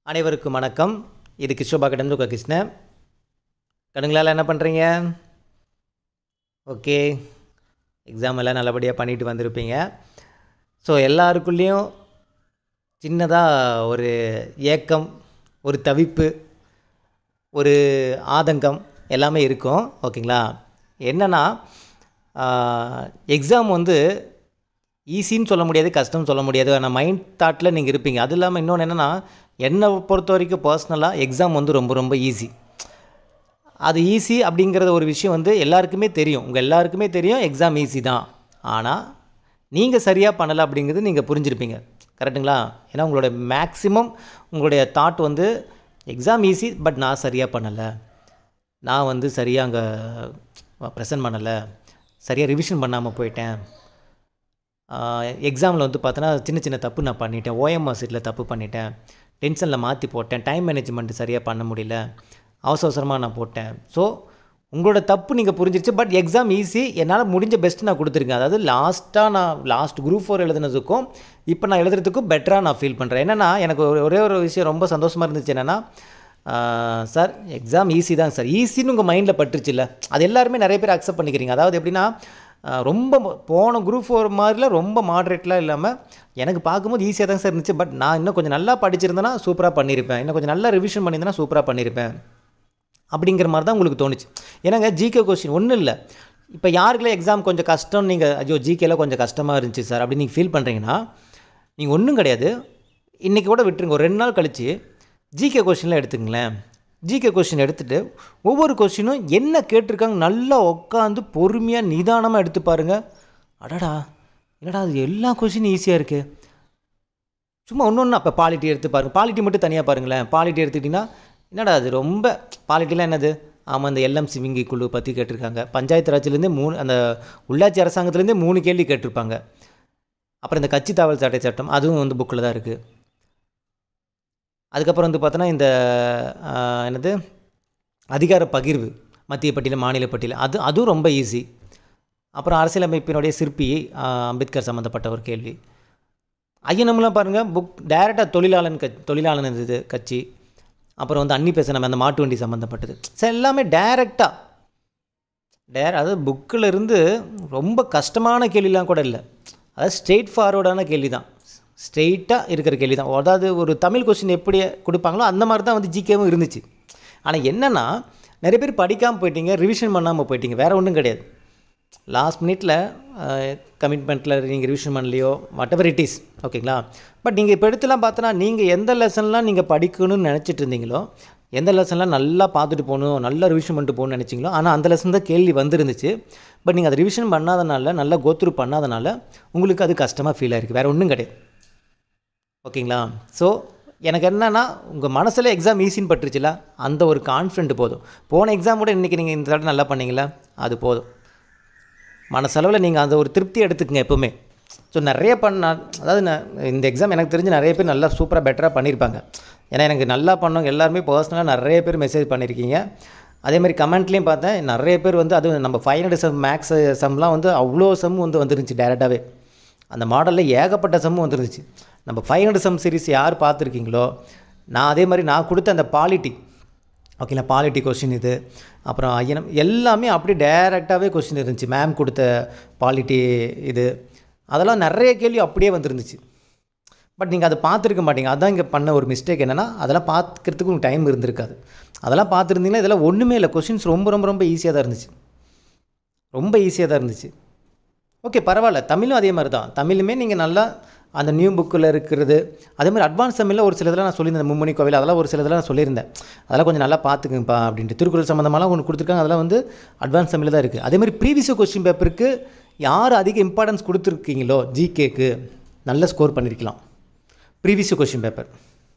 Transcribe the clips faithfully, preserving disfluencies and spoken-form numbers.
அனைவருக்கும் வணக்கம். இது கிஷோபா கடந்து கிருஷ்ணன். கடுங்களால் என்ன பண்ணுறீங்க? ஓகே, எக்ஸாம் எல்லாம் நல்லபடியாக பண்ணிட்டு வந்திருப்பீங்க. ஸோ எல்லாருக்குள்ளேயும் சின்னதாக ஒரு ஏக்கம், ஒரு தவிப்பு, ஒரு ஆதங்கம் எல்லாமே இருக்கும். ஓகேங்களா? என்னென்னா எக்ஸாம் வந்து ஈஸின்னு சொல்ல முடியாது, கஷ்டம்னு சொல்ல முடியாது. ஆனால் மைண்ட் தாட்டில் நீங்கள் இருப்பீங்க. அது இல்லாமல் இன்னொன்று என்னென்னா, என்னை பொறுத்த வரைக்கும் பர்சனலாக எக்ஸாம் வந்து ரொம்ப ரொம்ப ஈஸி. அது ஈஸி அப்படிங்கிறது ஒரு விஷயம் வந்து எல்லாருக்குமே தெரியும். உங்கள் எல்லாருக்குமே தெரியும் எக்ஸாம் ஈஸி தான். ஆனால் நீங்கள் சரியாக பண்ணலை அப்படிங்கிறது நீங்கள் புரிஞ்சிருப்பீங்க. கரெக்டுங்களா? ஏன்னா உங்களுடைய மேக்ஸிமம் உங்களுடைய தாட் வந்து எக்ஸாம் ஈஸி, பட் நான் சரியாக பண்ணலை, நான் வந்து சரியாக அங்கே ப்ரெசன்ட் பண்ணலை, சரியாக ரிவிஷன் பண்ணாமல் போயிட்டேன், எக்ஸாமில் வந்து பார்த்தோன்னா சின்ன சின்ன தப்பு நான் பண்ணிட்டேன், ஓஎம்ஆர் சீட்டில் தப்பு பண்ணிட்டேன், டென்ஷனில் மாற்றி போட்டேன், டைம் மேனேஜ்மெண்ட்டு சரியாக பண்ண முடியல, அவசர அவசரமாக நான் போட்டேன். ஸோ உங்களோட தப்பு நீங்கள் புரிஞ்சிருச்சு. பட் எக்ஸாம் ஈஸி, என்னால் முடிஞ்ச பெஸ்ட்டு நான் கொடுத்துருக்கேன். அதாவது லாஸ்ட்டாக நான் லாஸ்ட் குரூப் ஃபோர் எழுதுனதுக்கும் இப்போ நான் எழுதுறதுக்கும் பெட்டராக நான் ஃபீல் பண்ணுறேன். என்னென்னா எனக்கு ஒரே ஒரு விஷயம் ரொம்ப சந்தோஷமாக இருந்துச்சு. என்னென்னா, சார் எக்ஸாம் ஈஸி தான் சார், ஈஸின்னு உங்கள் மைண்டில் பட்டுருச்சு இல்லை? அது எல்லாருமே நிறைய பேர் அக்செப்ட் பண்ணிக்கிறீங்க. அதாவது எப்படின்னா, ரொம்ப போன குரூப் ஃபோர் மாதிரிலாம் ரொம்ப மாட்ரேட்லாம் இல்லாமல் எனக்கு பார்க்கும்போது ஈஸியாக தான் சார் இருந்துச்சு. பட் நான் இன்னும் கொஞ்சம் நல்லா படிச்சிருந்தேன்னா சூப்பராக பண்ணியிருப்பேன், இன்னும் கொஞ்சம் நல்லா ரிவிஷன் பண்ணியிருந்தேன்னா சூப்பராக பண்ணியிருப்பேன் அப்படிங்கிற மாதிரி தான் உங்களுக்கு தோணுச்சு. ஏன்னாங்க ஜிகே கொஸ்டின் ஒன்றும் இல்லை. இப்போ யாருக்குள்ள எக்ஸாம் கொஞ்சம் கஷ்டம், நீங்கள் ஐயோ ஜிகேலாம் கொஞ்சம் கஷ்டமாக இருந்துச்சு சார் அப்படின்னு நீங்கள் ஃபீல் பண்ணுறீங்கன்னா, நீங்கள் ஒன்றும் கிடையாது. இன்றைக்கி கூட விட்டுருங்க, ஒரு ரெண்டு நாள் கழித்து ஜிகே கொஸ்டின்லாம் எடுத்துங்களேன். ஜிகே கொஸ்டின் எடுத்துகிட்டு ஒவ்வொரு கொஸ்டினும் என்ன கேட்டிருக்காங்க நல்லா உட்காந்து பொறுமையாக நிதானமாக எடுத்து பாருங்கள். அடடா என்னடா அது எல்லா கொஸ்டினும் ஈஸியாக இருக்குது. சும்மா ஒன்று ஒன்று அப்போ பாலிட்டி எடுத்து பாருங்கள். பாலிட்டி மட்டும் தனியாக பாருங்களேன். பாலிட்டி எடுத்துக்கிட்டிங்கன்னா என்னடா அது ரொம்ப பாலிட்டிலாம் என்னது? ஆமாம், இந்த எல்எம்சி விங்கி குழு பற்றி கேட்டிருக்காங்க. பஞ்சாயத்து ராஜ்லேருந்தே மூணு, அந்த உள்ளாட்சி அரசாங்கத்துலேருந்தே மூணு கேள்வி கேட்டிருப்பாங்க. அப்புறம் இந்த கட்சி தாவல் சட்டை சட்டம் அதுவும் வந்து புக்கில் தான் இருக்குது. அதுக்கப்புறம் வந்து பார்த்தோன்னா இந்த என்னது அதிகார பகிர்வு, மத்திய பட்டியல் மாநில பட்டியல், அது அதுவும் ரொம்ப ஈஸி. அப்புறம் அரசியலமைப்பினுடைய சிற்பி அம்பேத்கர் சம்மந்தப்பட்ட ஒரு கேள்வி. ஐயனம்லாம் பாருங்கள், புக் டைரெக்டாக தொழிலாளன் க தொழிலாளன் இது கட்சி. அப்புறம் வந்து அன்னி பேச நம்ம அந்த மாட்டு வண்டி சம்மந்தப்பட்டது. சார் எல்லாமே டைரெக்டாக டேர அதாவது புக்கில் இருந்து ரொம்ப கஷ்டமான கேள்விலாம் கூட இல்லை. அதாவது ஸ்ட்ரெயிட் ஃபார்வர்டான கேள்வி தான், ஸ்ட்ரெயிட்டாக இருக்கிற கேள்வி தான். அதாவது ஒரு தமிழ் கொஸ்டின் எப்படி கொடுப்பாங்களோ அந்த மாதிரி தான் வந்து ஜிகேவும் இருந்துச்சு. ஆனால் என்னென்னா, நிறைய பேர் படிக்காமல் போயிட்டீங்க, ரிவிஷன் பண்ணாமல் போயிட்டீங்க, வேறு ஒன்றும் கிடையாது. லாஸ்ட் மினிட்டில் கமிட்மெண்ட்டில் நீங்கள் ரிவிஷன் பண்ணலையோ வாட் எவர் இட் இஸ், ஓகேங்களா? பட் நீங்கள் இப்போ எடுத்துலாம் பார்த்தோன்னா, நீங்கள் எந்த லெசன்லாம் நீங்கள் படிக்கணும்னு நினச்சிட்டு இருந்தீங்களோ, எந்த லெசன்லாம் நல்லா பார்த்துட்டு போகணும், நல்லா ரிவிஷன் பண்ணிட்டு போகணும்னு நினச்சிங்களோ, ஆனால் அந்த லெசன் தான் கேள்வி வந்துருந்துச்சு. பட் நீங்கள் அதை ரிவிஷன் பண்ணாதனால, நல்லா கோத்ரூ பண்ணாதனால உங்களுக்கு அது கஷ்டமாக ஃபீல் ஆகிருக்கு, வேறு ஒன்றும் கிடையாது. ஓகேங்களா? ஸோ எனக்கு என்னென்னா, உங்கள் மனசில் எக்ஸாம் ஈஸின்னு பட்டுருச்சுல, அந்த ஒரு கான்ஃபிடென்ட் போதும். போன எக்ஸாம் கூட இன்றைக்கி நீங்கள் இந்த தடவை நல்லா பண்ணீங்களா, அது போதும். மனசளவில் நீங்கள் அந்த ஒரு திருப்தி எடுத்துக்கங்க எப்போவுமே. ஸோ நிறைய பண்ண, அதாவது நான் இந்த எக்ஸாம் எனக்கு தெரிஞ்சு நிறைய பேர் நல்லா சூப்பராக பெட்டராக பண்ணியிருப்பாங்க. ஏன்னா எனக்கு நல்லா பண்ணவங்க எல்லாருமே பர்சனலாக நிறைய பேர் மெசேஜ் பண்ணியிருக்கீங்க. அதேமாதிரி கமெண்ட்லேயும் பார்த்தேன் நிறைய பேர் வந்து, அது நம்ம ஃபைவ் ஹண்ட்ரட் சம் மேக்ஸ் சம்லாம் வந்து அவ்வளோ சம் வந்து வந்துருந்துச்சு டேரெக்டாகவே. அந்த மாடலில் ஏகப்பட்ட சம் வந்துருந்துச்சு. நம்ம ஃபைவ் ஹண்ட்ரட் சம் சீரிஸ் யார் பார்த்துருக்கீங்களோ, நான் அதே மாதிரி நான் கொடுத்த அந்த பாலிட்டி, ஓகேங்களா, பாலிட்டி கொஸ்டின் இது, அப்புறம் ஐயனம் எல்லாமே அப்படியே டைரெக்டாகவே கொஸ்டின் இருந்துச்சு. மேம் கொடுத்த பாலிட்டி இது, அதெல்லாம் நிறைய கேள்வி அப்படியே வந்துருந்துச்சு. பட் நீங்கள் அதை பார்த்துருக்க மாட்டீங்க. அதுதான் இங்கே பண்ண ஒரு மிஸ்டேக். என்னென்னா, அதெல்லாம் பார்த்துக்கிறதுக்கு உங்களுக்கு டைம் இருந்திருக்காது. அதெல்லாம் பார்த்துருந்தீங்கன்னா இதெல்லாம் ஒன்றுமே இல்லை. கொஸ்டின்ஸ் ரொம்ப ரொம்ப ரொம்ப ஈஸியாக தான் இருந்துச்சு, ரொம்ப ஈஸியாக தான் இருந்துச்சு. ஓகே, பரவாயில்ல. தமிழும் அதே மாதிரி தான். தமிழுமே நீங்கள் நல்லா அந்த நியூ புக்கில் இருக்கிறது, அதே மாதிரி அட்வான்ஸ் தமிழில் ஒரு சில இதெல்லாம் நான் சொல்லியிருந்தேன். மும்மணி கோவில் அதெல்லாம் ஒரு சில இதெல்லாம் நான் சொல்லியிருந்தேன். அதெல்லாம் கொஞ்சம் நல்லா பார்த்துக்குங்கப்பா அப்படின்ட்டு. திருக்குறள் சம்மந்தமாலாம் ஒன்று கொடுத்துருக்காங்க, அதெல்லாம் வந்து அட்வான்ஸ் தமிழில் தான் இருக்குது. அதேமாதிரி ப்ரீவியஸ் கொஸ்டின் பேப்பருக்கு யார் அதிக இம்பார்ட்டன்ஸ் கொடுத்துருக்கீங்களோ ஜிகேக்கு நல்ல ஸ்கோர் பண்ணியிருக்கலாம். ப்ரீவியஸ் கொஸ்டின் பேப்பர்,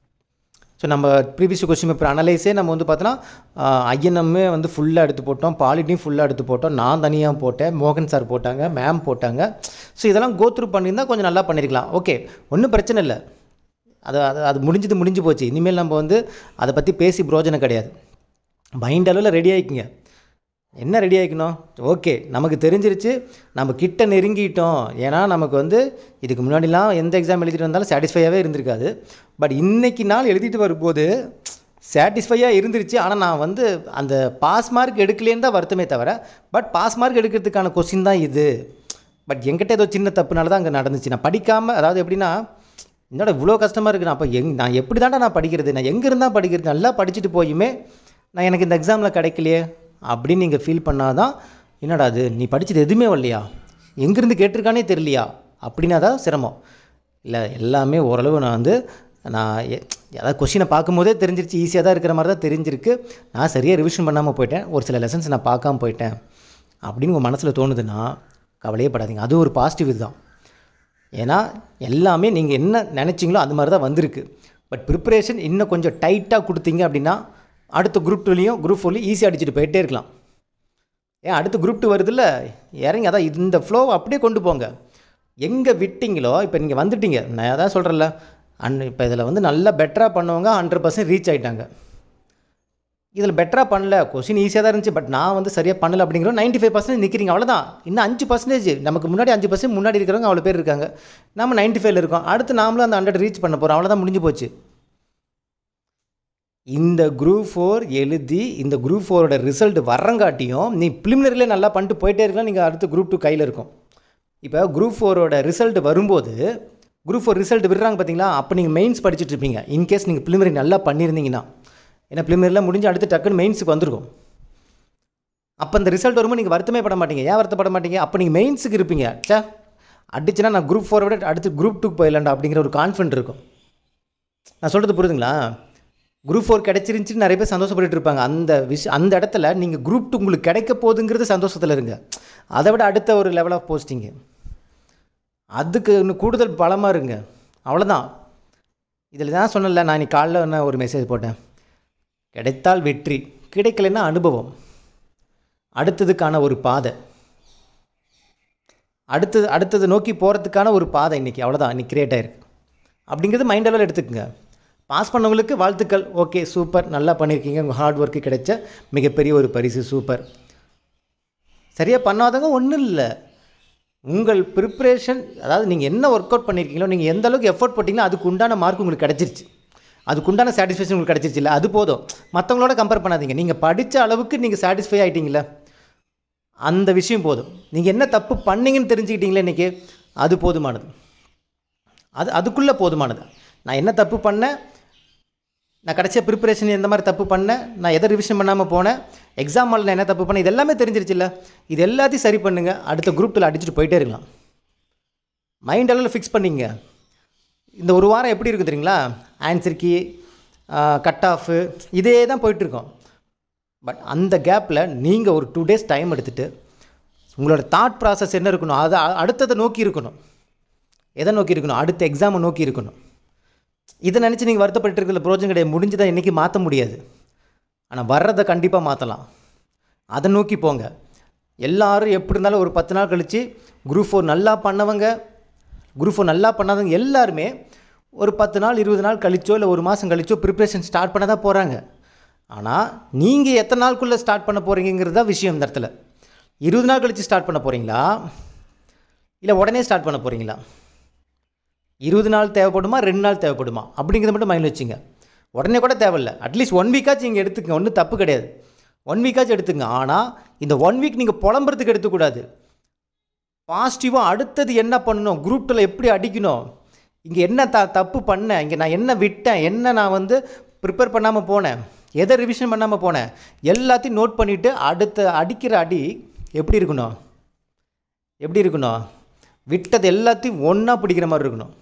ஸோ நம்ம ப்ரீவியஸ் கொஸ்டின் பேப்பர் அனலைஸே நம்ம வந்து பார்த்தோன்னா ஐஎன்எம்மே வந்து ஃபுல்லாக எடுத்து போட்டோம், பாலிட்டியும் ஃபுல்லாக எடுத்து போட்டோம், நான் தனியாக போட்டேன், மோகன் சார் போட்டாங்க, மேம் போட்டாங்க. ஸோ இதெல்லாம் கோத்ரூ பண்ணியிருந்தால் கொஞ்சம் நல்லா பண்ணியிருக்கலாம். ஓகே, ஒன்றும் பிரச்சனை இல்லை. அது அது அது முடிஞ்சது முடிஞ்சு போச்சு. இனிமேல் நம்ம வந்து அதை பற்றி பேசி பிரோஜனம் கிடையாது. மைண்ட் அளவில் ரெடி ஆகிக்குங்க. என்ன ரெடி ஆகிக்கணும்? ஓகே, நமக்கு தெரிஞ்சிருச்சு, நம்ம கிட்ட நெருங்கிட்டோம். ஏன்னா நமக்கு வந்து இதுக்கு முன்னாடிலாம் எந்த எக்ஸாம் எழுதிட்டு வந்தாலும் சாட்டிஸ்ஃபையாகவே இருந்திருக்காது. பட் இன்றைக்கி நாள் எழுதிட்டு வரும்போது சாட்டிஸ்ஃபையாக இருந்துருச்சு. ஆனால் நான் வந்து அந்த பாஸ் மார்க் எடுக்கலேன்னு தான் வருத்தமே தவிர, பட் பாஸ் மார்க் எடுக்கிறதுக்கான கொஸ்டின் தான் இது. பட் என்கிட்ட ஏதோ சின்ன தப்புனால தான் அங்கே நடந்துச்சு. நான் படிக்காமல், அதாவது எப்படின்னா, என்னோட இவ்வளோ கஷ்டமாக இருக்குது, நான் அப்போ எங் நான் எப்படி தாண்டா நான் படிக்கிறது, நான் எங்கே இருந்தால் படிக்கிறது, நல்லா படிச்சுட்டு போயுமே நான் எனக்கு இந்த எக்ஸாமில் கிடைக்கலையே அப்படின்னு நீங்கள் ஃபீல் பண்ணால் தான், என்னடா அது நீ படித்தது எதுவுமே வரலையா, எங்கேருந்து கேட்டிருக்கானே தெரியலையா அப்படின்னா தான் சிரமம். இல்லை, எல்லாமே ஓரளவு நான் வந்து நான் ஏதாவது கொஷினை பார்க்கும்போதே தெரிஞ்சிருச்சு, ஈஸியாக தான் இருக்கிற மாதிரி தான் தெரிஞ்சிருக்கு. நான் சரியாக ரிவிஷன் பண்ணாமல் போயிட்டேன், ஒரு சில லெசன்ஸ் நான் பார்க்காம போயிட்டேன் அப்படின்னு உங்கள் மனசில் தோணுதுன்னா கவலையே படாதீங்க. அது ஒரு பாசிட்டிவ் இதுதான். ஏன்னா எல்லாமே நீங்கள் என்ன நினச்சிங்களோ அது மாதிரி தான் வந்திருக்கு. பட் ப்ரிப்பரேஷன் இன்னும் கொஞ்சம் டைட்டாக கொடுத்தீங்க அப்படின்னா அடுத்த குரூப் டூலையும் குரூப் ஃபோர்லையும் ஈஸியாக அடிச்சுட்டு போயிட்டே இருக்கலாம். ஏன் அடுத்த குரூப் டூ வருதில்ல, இறங்கி அதான் இந்த ஃப்ளோவை அப்படியே கொண்டு போங்க. எங்கே விட்டிங்களோ, இப்போ நீங்கள் வந்துட்டீங்க, நான் அதான் சொல்கிறேன்ல, அன் இப்போ இதில் வந்து நல்லா பெட்டராக பண்ணவங்க ஹண்ட்ரட் பர்சன்ட் ரீச் ஆகிட்டாங்க. இதில் பெட்டராக பண்ணல, கொஸ்டின் ஈஸியாக தான் இருந்துச்சு, பட் நான் வந்து சரியாக பண்ணலை அப்படிங்கிற நைன்ட்டி ஃபைவ் பர்சன்டேஜ் நிற்கிறீங்க, அவ்வளோதான். இன்னும் அஞ்சு பர்சன்டேஜ் நமக்கு முன்னாடி அஞ்சு பர்சன்ட் முன்னாடி இருக்கிறவங்க அவ்வளோ பேர் இருக்காங்க, நம்ம நைன்ட்டி ஃபைவ்ல இருக்கோம். அடுத்து நாமளும் அந்த ஹண்ட்ரட் ரீச் பண்ண போகிறோம், அவ்வளோதான், முடிஞ்சு போச்சு. இந்த குரூப் ஃபோர் எழுதி இந்த குரூப் ஃபோரோட ரிசல்ட் வரங்காட்டியும் நீ ப்ரிலிமினரியிலே நல்லா பண்ணிட்டு போயிட்டே இருக்கலாம், நீங்கள் அடுத்து குரூப் டூ கையில் இருக்கும். இப்போ குரூப் ஃபோரோட ரிசல்ட் வரும்போது, குரூப் ஃபோர் ரிசல்ட் விடுறாங்க பார்த்தீங்களா, அப்போ நீங்கள் மெயின்ஸ் படிச்சுட்டு இருப்பீங்க. இன்கேஸ் நீங்கள் ப்ரிலிமினரி நல்லா பண்ணியிருந்தீங்கன்னா, ஏன்னா ப்ரிலிமினரியில் முடிஞ்சு அடுத்து டக்குன்னு மெயின்ஸுக்கு வந்துருக்கும். அப்போ அந்த ரிசல்ட் வரும்போது நீங்கள் வருத்தமே பட மாட்டீங்க. ஏன் வருத்தப்பட மாட்டீங்க? அப்போ நீங்கள் மெயின்ஸுக்கு இருப்பீங்க. சே, அடிச்சுன்னா நான் குரூப் ஃபோரை விட அடுத்து குரூப் டூக்கு போயிடலாண்டா அப்படிங்கிற ஒரு கான்ஃபிடென்ட் இருக்கும். நான் சொல்கிறது புரியுதுங்களா? குரூப் ஃபோர் கிடச்சிருந்துச்சின்னு நிறைய பேர் சந்தோஷப்பட்டு இருப்பாங்க. அந்த விஷயம் அந்த இடத்துல நீங்கள் குரூப் டூ உங்களுக்கு கிடைக்க போகுதுங்கிறது சந்தோஷத்தில் இருங்க. அதை விட அடுத்த ஒரு லெவல் ஆஃப் போஸ்டிங்கு, அதுக்கு இன்னும் கூடுதல் பலமாக இருங்க, அவ்வளோதான். இதில் தான் சொன்னல, நான் இன்னைக்கு காலைல என்ன ஒரு மெசேஜ் போட்டேன், கிடைத்தால் வெற்றி, கிடைக்கலைன்னா அனுபவம், அடுத்ததுக்கான ஒரு பாதை, அடுத்தது அடுத்தது நோக்கி போகிறதுக்கான ஒரு பாதை இன்றைக்கி, அவ்வளோதான் இன்றைக்கி க்ரியேட் ஆகிருக்கு அப்படிங்கிறது மைண்ட் லெவலில் எடுத்துக்கோங்க. பாஸ் பண்ணவங்களுக்கு வாழ்த்துக்கள், ஓகே சூப்பர், நல்லா பண்ணியிருக்கீங்க, உங்கள் ஹார்ட் ஒர்க்கு கிடைச்ச மிகப்பெரிய ஒரு பரிசு, சூப்பர். சரியாக பண்ணாதவங்க ஒன்றும் இல்லை, உங்கள் ப்ரிப்ரேஷன், அதாவது நீங்கள் என்ன ஒர்க் அவுட் பண்ணியிருக்கீங்களோ, நீங்கள் எந்த அளவுக்கு எஃபோர்ட் போட்டிங்களோ அதுக்கு உண்டான மார்க் உங்களுக்கு கிடச்சிருச்சு, அதுக்கு உண்டான சாட்டிஸ்ஃபேக்ஷன் உங்களுக்கு கிடச்சிருச்சு இல்லை, அது போதும். மற்றவங்களோட கம்பேர் பண்ணாதீங்க, நீங்கள் படித்த அளவுக்கு நீங்கள் சாட்டிஸ்ஃபை ஆகிட்டீங்களே, அந்த விஷயம் போதும். நீங்கள் என்ன தப்பு பண்ணீங்கன்னு தெரிஞ்சுக்கிட்டீங்களே இன்றைக்கி, அது போதுமானது. அது அதுக்குள்ளே போதுமானது. நான் என்ன தப்பு பண்ணேன், நான் கடைசியாக ப்ரிப்பரேஷன் எந்த மாதிரி தப்பு பண்ணேன், நான் எதை ரிவிஷன் பண்ணாமல் போனேன், எக்ஸாம் ஹாலில் நான் என்ன தப்பு பண்ணேன், இது எல்லாமே தெரிஞ்சிருச்சு இல்லை. இது எல்லாத்தையும் சரி பண்ணுங்கள், அடுத்த குரூப்பில் அடிச்சுட்டு போயிட்டே இருக்கலாம். மைண்ட் அளவில் ஃபிக்ஸ் பண்ணிங்க. இந்த ஒரு வாரம் எப்படி இருக்குது தெரியுங்களா, ஆன்சர் கீ, கட் ஆஃபு, இதே தான் போயிட்டுருக்கோம். பட் அந்த கேப்பில் நீங்கள் ஒரு டூ டேஸ் டைம் எடுத்துகிட்டு உங்களோட தாட் ப்ராசஸ் என்ன இருக்கணும், அதை அடுத்ததை நோக்கி இருக்கணும். எதை நோக்கி இருக்கணும், அடுத்த எக்ஸாமை நோக்கி இருக்கணும். இதை நினச்சி நீங்கள் வருத்தப்பட்டு இருக்கிற ப்ரோஜனம் கிடையாது, முடிஞ்சதை இன்றைக்கி மாற்ற முடியாது, ஆனால் வர்றதை கண்டிப்பாக மாற்றலாம். அதை நோக்கி போங்க. எல்லோரும் எப்படி இருந்தாலும் ஒரு பத்து நாள் கழித்து குரூப் ஃபோர் நல்லா பண்ணவங்க, குரூப் ஃபோர் நல்லா பண்ணாதவங்க எல்லாருமே ஒரு பத்து நாள் இருபது நாள் கழிச்சோ இல்லை ஒரு மாதம் கழிச்சோ ப்ரிப்ரேஷன் ஸ்டார்ட் பண்ண தான் போகிறாங்க. ஆனால் நீங்கள் எத்தனை நாளுக்குள்ளே ஸ்டார்ட் பண்ண போகிறீங்கிறது தான் விஷயம். இந்த இடத்துல இருபது நாள் கழித்து ஸ்டார்ட் பண்ண போகிறீங்களா இல்லை உடனே ஸ்டார்ட் பண்ண போகிறீங்களா? இருபது நாள் தேவைப்படுமா, ரெண்டு நாள் தேவைப்படுமா அப்படிங்கிறத மட்டும் மைண்டில் வச்சுங்க. உடனே கூட தேவையில்லை, அட்லீஸ்ட் ஒன் வீக்காச்சும் நீங்கள் எடுத்துக்கங்க, ஒன்றும் தப்பு கிடையாது, ஒன் வீக்காச்சும் எடுத்துங்க. ஆனால் இந்த ஒன் வீக் நீங்கள் புலம்புறதுக்கு எடுத்துக்கூடாது. பாசிட்டிவாக அடுத்தது என்ன பண்ணணும், குரூப் டூவில் எப்படி அடிக்கணும், இங்கே என்ன த தப்பு பண்ணேன், இங்கே நான் என்ன விட்டேன், என்ன நான் வந்து ப்ரிப்பேர் பண்ணாமல் போனேன், எதை ரிவிஷன் பண்ணாமல் போனேன், எல்லாத்தையும் நோட் பண்ணிவிட்டு அடுத்த அடிக்கிற அடி எப்படி இருக்கணும், எப்படி இருக்கணும், விட்டது எல்லாத்தையும் ஒன்றா பிடிக்கிற மாதிரி இருக்கணும்.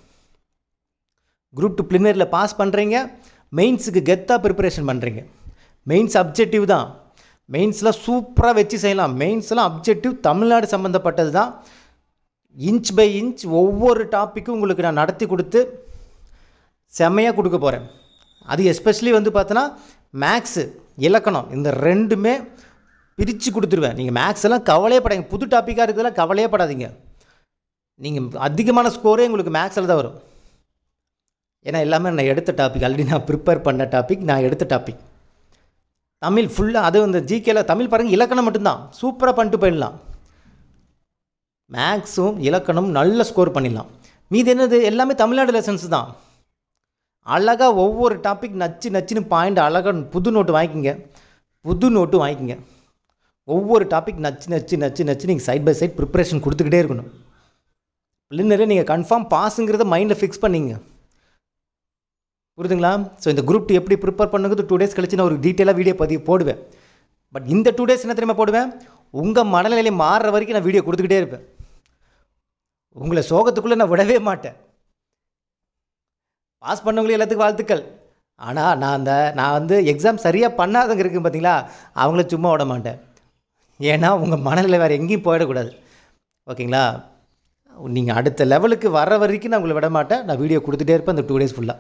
குரூப் டூ ப்ரிலிமினரியில் பாஸ் பண்ணுறீங்க, மெயின்ஸுக்கு கெத்தாக ப்ரிப்பரேஷன் பண்ணுறீங்க. மெயின்ஸ் அப்ஜெக்டிவ் தான், மெயின்ஸ்லாம் சூப்பராக வச்சு செய்யலாம். மெயின்ஸ்லாம் அப்ஜெக்டிவ் தமிழ்நாடு சம்மந்தப்பட்டது தான். இன்ச் பை இன்ச் ஒவ்வொரு டாப்பிக்கும் உங்களுக்கு நான் நடத்தி கொடுத்து செம்மையாக கொடுக்க போகிறேன். அது எஸ்பெஷலி வந்து பார்த்தோன்னா மேக்ஸு, இலக்கணம், இந்த ரெண்டுமே பிரித்து கொடுத்துருவேன். நீங்கள் மேக்ஸ் எல்லாம் கவலையே படாதீங்க, புது டாப்பிக்காக இருக்கிறதெல்லாம் கவலையே படாதீங்க. நீங்கள் அதிகமான ஸ்கோரே உங்களுக்கு மேக்ஸில் தான் வரும். ஏன்னா எல்லாமே நான் எடுத்த டாபிக், ஆல்ரெடி நான் ப்ரிப்பேர் பண்ண டாபிக், நான் எடுத்த டாபிக். தமிழ் ஃபுல்லாக அது இந்த ஜிகேல தமிழ் பாருங்கள் இலக்கணம் மட்டும்தான் சூப்பராக பண்ணிட்டு போயிடலாம். மேக்ஸும் இலக்கணம் நல்ல ஸ்கோர் பண்ணிடலாம். மீது என்னது எல்லாமே தமிழ்நாடு லெசன்ஸ் தான். அழகாக ஒவ்வொரு டாபிக் நச்சு நச்சுன்னு பாயிண்ட் அழகாக புது நோட்டு வாங்கிக்கிங்க, புது நோட்டு வாங்கிக்கிங்க. ஒவ்வொரு டாபிக் நச்சு நச்சு நச்சு நச்சு நீங்கள் சைட் பை சைட் ப்ரிப்ரேஷன் கொடுத்துக்கிட்டே இருக்கணும். ப்ரிலிமினரி நீங்கள் கன்ஃபார்ம் பாஸுங்கிறத மைண்டில் ஃபிக்ஸ் பண்ணிங்க. புரியுதுங்களா? ஸோ இந்த குரூப் டூ எப்படி ப்ரிப்பேர் பண்ணுங்கிறது டூ டேஸ் கழிச்சு நான் ஒரு டீட்டெயிலாக வீடியோ பதிவு போடுவேன். பட் இந்த டூ டேஸ் என்ன தெரியுமா போடுவேன், உங்கள் மனநிலையை மாறுற வரைக்கும் நான் வீடியோ கொடுத்துக்கிட்டே இருப்பேன். உங்களை சோகத்துக்குள்ளே நான் விடவே மாட்டேன். பாஸ் பண்ணவங்களே எல்லாத்துக்கும் வாழ்த்துக்கள். ஆனால் நான் அந்த நான் வந்து எக்ஸாம் சரியாக பண்ணாதவங்க இருக்குது பார்த்தீங்களா, அவங்கள சும்மா விட மாட்டேன். ஏன்னா உங்கள் மனநிலை வேறு எங்கேயும் போயிடக்கூடாது. ஓகேங்களா? நீங்கள் அடுத்த லெவலுக்கு வர வரைக்கும் நான் உங்களை விட மாட்டேன். நான் வீடியோ கொடுத்துட்டே இருப்பேன் அந்த டூ டேஸ் ஃபுல்லாக.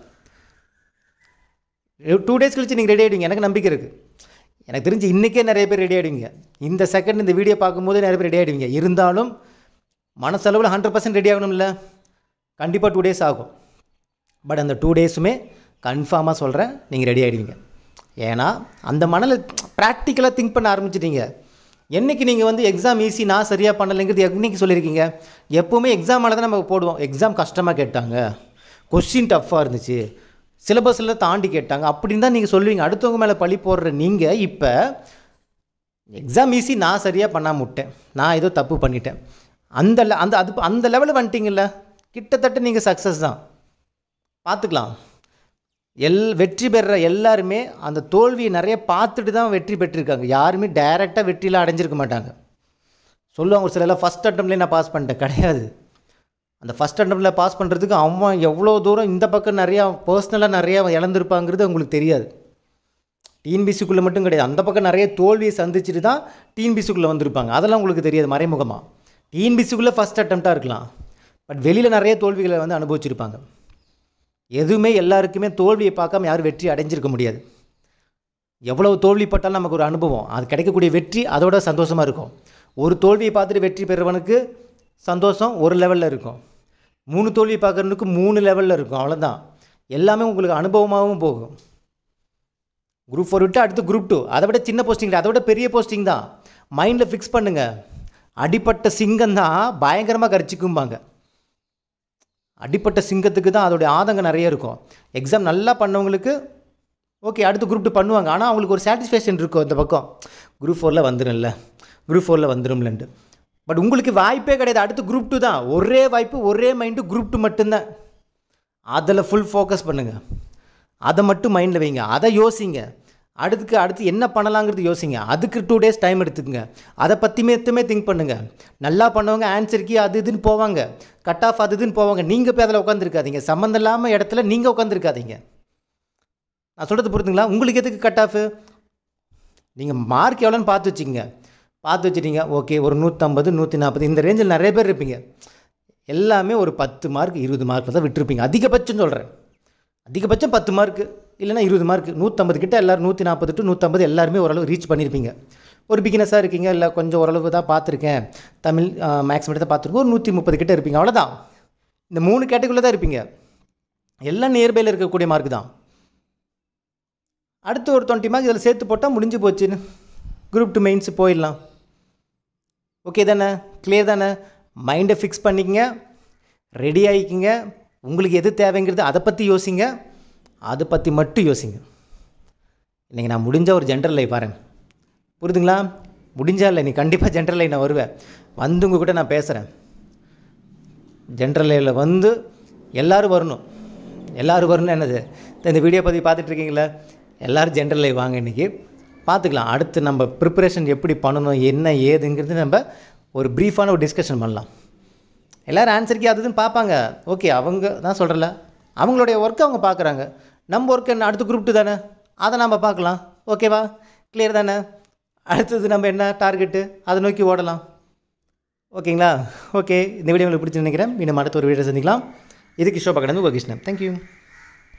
டூ டேஸ் கழிச்சு நீங்கள் ரெடி ஆகிடுவீங்க, எனக்கு நம்பிக்கை இருக்குது. எனக்கு தெரிஞ்சு இன்றைக்கே நிறைய பேர் ரெடி ஆகிடுவீங்க. இந்த செகண்ட் இந்த வீடியோ பார்க்கும்போது நிறைய பேர் ரெடி ஆகிடுவீங்க. இருந்தாலும் மனசளவில் ஹண்ட்ரட் பர்சன்ட் ரெடி ஆகணும் இல்லை, கண்டிப்பாக டூ டேஸ் ஆகும். பட் அந்த டூ டேஸுமே கன்ஃபார்மாக சொல்கிறேன் நீங்கள் ரெடி ஆகிடுவீங்க. ஏன்னா அந்த மனநிலை ப்ராக்டிக்கலாக திங்க் பண்ண ஆரம்பிச்சிட்டீங்க. என்றைக்கு நீங்கள் வந்து எக்ஸாம் ஈஸி நான் சரியாக பண்ணலைங்கிறது என்றைக்கு சொல்லியிருக்கீங்க? எப்போவுமே எக்ஸாம் மேலே தான் நம்ம போடுவோம். எக்ஸாம் கஷ்டமாக கேட்டாங்க, கொஸ்டின் டஃப்பாக இருந்துச்சு, சிலபஸில் தாண்டி கேட்டாங்க அப்படின்னு தான் நீங்கள் சொல்லுவீங்க. அடுத்தவங்க மேலே பழி போடுற நீங்கள் இப்போ எக்ஸாம் ஈஸி நான் சரியாக பண்ணாமல் விட்டேன், நான் ஏதோ தப்பு பண்ணிட்டேன், அந்த அந்த அது அந்த லெவலில் வந்துட்டிங்கல்ல, கிட்டத்தட்ட நீங்கள் சக்ஸஸ் தான். பார்த்துக்கலாம். எல் வெற்றி பெறுற எல்லாருமே அந்த தோல்வியை நிறைய பார்த்துட்டு தான் வெற்றி பெற்றிருக்காங்க. யாருமே டைரெக்டாக வெற்றியில் அடைஞ்சிருக்க மாட்டாங்க. சொல்லுவாங்க ஒரு சிலர்லாம் ஃபஸ்ட் அட்டம்ப்ட்லேயே நான் பாஸ் பண்ணிட்டேன். கிடையாது. அந்த ஃபஸ்ட் அட்டம்ப்டில் பாஸ் பண்ணுறதுக்கு அவன் எவ்வளோ தூரம் இந்த பக்கம் நிறையா பர்சனலாக நிறையா இழந்திருப்பாங்கிறது உங்களுக்கு தெரியாது. டிஎன்பிசிக்குள்ளே மட்டும் கிடையாது, அந்த பக்கம் நிறைய தோல்வியை சந்திச்சுட்டு தான் டிஎன்பிசிக்குள்ளே வந்திருப்பாங்க. அதெல்லாம் உங்களுக்கு தெரியாது மறைமுகமாக. டிஎன்பிசிக்குள்ளே ஃபஸ்ட் அட்டம்ப்டாக இருக்கலாம், பட் வெளியில் நிறைய தோல்விகளை வந்து அனுபவிச்சிருப்பாங்க. எதுவுமே எல்லாருக்குமே தோல்வியை பார்க்காம யாரும் வெற்றி அடைஞ்சிருக்க முடியாது. எவ்வளவு தோல்விப்பட்டாலும் நமக்கு ஒரு அனுபவம், அது கிடைக்கக்கூடிய வெற்றி அதோட சந்தோஷமாக இருக்கும். ஒரு தோல்வியை பார்த்துட்டு வெற்றி பெறுவனுக்கு சந்தோஷம் ஒரு லெவலில் இருக்கும், மூணு தோல்வி பார்க்குறவனுக்கு மூணு லெவலில் இருக்கும். அவ்வளோதான். எல்லாமே உங்களுக்கு அனுபவமாகவும் போகும். குரூப் ஃபோர் விட்டு அடுத்து குரூப் டூ, அதை விட சின்ன போஸ்டிங், அதை விட பெரிய போஸ்டிங் தான். மைண்டில் ஃபிக்ஸ் பண்ணுங்கள். அடிப்பட்ட சிங்கம் தான் பயங்கரமாக கரிச்சிக்கும்பாங்க. அடிப்பட்ட சிங்கத்துக்கு தான் அதோடைய ஆதங்கம் நிறைய இருக்கும். எக்ஸாம் நல்லா பண்ணவங்களுக்கு ஓகே அடுத்து குரூப் டூ பண்ணுவாங்க, ஆனால் அவங்களுக்கு ஒரு சாட்டிஸ்ஃபேக்ஷன் இருக்கும் இந்த பக்கம், குரூப் ஃபோரில் வந்துடும்ல, குரூப் ஃபோரில் வந்துடும்லன்ட்டு. பட் உங்களுக்கு வாய்ப்பே கிடையாது. அடுத்து குரூப் டூ தான். ஒரே வாய்ப்பு, ஒரே மைண்டு, குரூப் டூ மட்டும்தான். அதில் ஃபுல் ஃபோக்கஸ் பண்ணுங்கள். அதை மட்டும் மைண்டில் வைங்க, அதை யோசிங்க. அடுத்துக்கு அடுத்து என்ன பண்ணலாங்கிறது யோசிங்க. அதுக்கு டூ டேஸ் டைம் எடுத்துக்கங்க. அதை பற்றி மட்டுமே திங்க் பண்ணுங்கள். நல்லா பண்ணவங்க ஆன்சருக்கு அது இதுன்னு போவாங்க, கட் ஆஃப் அது இதுன்னு போவாங்க. நீங்கள் போய் அதில் உட்காந்துருக்காதீங்க. சம்மந்தம் இல்லாமல் இடத்துல நீங்கள் உட்காந்துருக்காதீங்க. நான் சொல்கிறது புரியுதுங்களா? உங்களுக்கு எதுக்கு கட் ஆஃபு? நீங்கள் மார்க் எவ்வளோன்னு பார்த்து வச்சுக்கோங்க. பார்த்து வச்சுட்டீங்க, ஓகே ஒரு நூற்றம்பது நூற்றி நாற்பது இந்த ரேஞ்சில் நிறைய பேர் இருப்பீங்க. எல்லாமே ஒரு பத்து மார்க் இருபது மார்க்கில் தான் விட்டுருப்பீங்க. அதிகபட்சம் சொல்கிறேன், அதிகபட்சம் பத்து மார்க்கு இல்லைனா இருபது மார்க். நூற்றம்பது கிட்ட எல்லோரும் நூற்றி நாற்பது டு நூற்றம்பது எல்லாருமே ஓரளவு ரீச் பண்ணியிருப்பீங்க. ஒரு பிகினஸாக இருக்கீங்க, இல்லை கொஞ்சம் ஓரளவு தான் பார்த்துருக்கேன், தமிழ் மேக்ஸ் மட்டும் தான் பார்த்துருக்கோம், ஒரு நூற்றி முப்பது கிட்ட இருப்பீங்க. அவ்வளோதான். இந்த மூணு கேட்டகரியில் தான் இருப்பீங்க. எல்லாம் நியர்பையில் இருக்கக்கூடிய மார்க் தான். அடுத்து ஒரு டுவெண்ட்டி மார்க் இதில் சேர்த்து போட்டால் முடிஞ்சு போச்சுன்னு குரூப் டூ மெயின்ஸ் போயிடலாம். ஓகே தானே? கிளியர் தானே? மைண்டை ஃபிக்ஸ் பண்ணிக்கங்க, ரெடி ஆகிக்கிங்க. உங்களுக்கு எது தேவைங்கிறது அதை பற்றி யோசிங்க, அதை பற்றி மட்டும் யோசிங்க. இன்றைக்கி நான் முடிஞ்ச ஒரு ஜென்ரல் லைஃப் வரேன், புரியுதுங்களா? முடிஞ்சா இல்லை, நீ கண்டிப்பாக ஜென்ரல் லைஃப் நான் வருவேன், வந்து உங்கள் கூட நான் பேசுகிறேன். ஜென்ரல் லைஃப்பில் வந்து எல்லோரும் வரணும். எல்லோரும் வரணும் என்னது, இந்த வீடியோ பற்றி பார்த்துட்ருக்கீங்களா? எல்லோரும் ஜென்ரல் லைஃப் வாங்க, இன்றைக்கி பார்த்துக்கலாம். அடுத்து நம்ம ப்ரிப்பரேஷன் எப்படி பண்ணணும், என்ன ஏதுங்கிறது நம்ம ஒரு ப்ரீஃபான ஒரு டிஸ்கஷன் பண்ணலாம். எல்லோரும் ஆன்சருக்கு அது இதுன்னு பார்ப்பாங்க. ஓகே, அவங்க தான் சொல்கிறல, அவங்களுடைய ஒர்க்கை அவங்க பார்க்குறாங்க. நம்ம ஒர்க்கு என்ன, அடுத்த குரூப் டூ தானே, அதை நம்ம பார்க்கலாம். ஓகேவா? கிளியர் தானே? அடுத்தது நம்ம என்ன டார்கெட்டு, அதை நோக்கி ஓடலாம். ஓகேங்களா? ஓகே, இந்த வீடியோ உங்களுக்கு பிடிச்சி நினைக்கிறேன். இன்னும் அடுத்த ஒரு வீடியோ சந்திக்கலாம். இதுக்கு ஷோ பார்க்கறது உங்கள் கிருஷ்ணன். தேங்க்யூ.